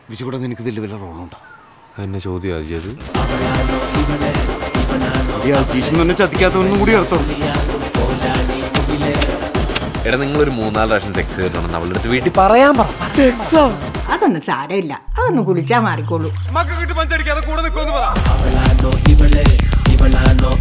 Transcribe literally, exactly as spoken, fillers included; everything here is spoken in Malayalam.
വിജുകൂടെ നിനക്ക് ഇതിൽ വല്ല റോളുണ്ടോ? എന്നെ ചോദ്യം അജിയത് ജീഷനെ ചതിക്കാത്തവനും കൂടി അർത്ഥം. എടാ നിങ്ങളൊരു മൂന്നാല് പ്രാവശ്യം സെക്സ് ചെയ്തിട്ടുണ്ടെന്ന് അവളുടെ അടുത്ത് വീട്ടിൽ പറയാൻ പറ. അതൊന്നും സാരമില്ല, അതൊന്നും കുളിച്ചാ മാറിക്കോളൂ. മക്കൾ കിട്ടി പഞ്ചടിക്കാതെ കൂടെ നിൽക്കുമെന്ന് പറ.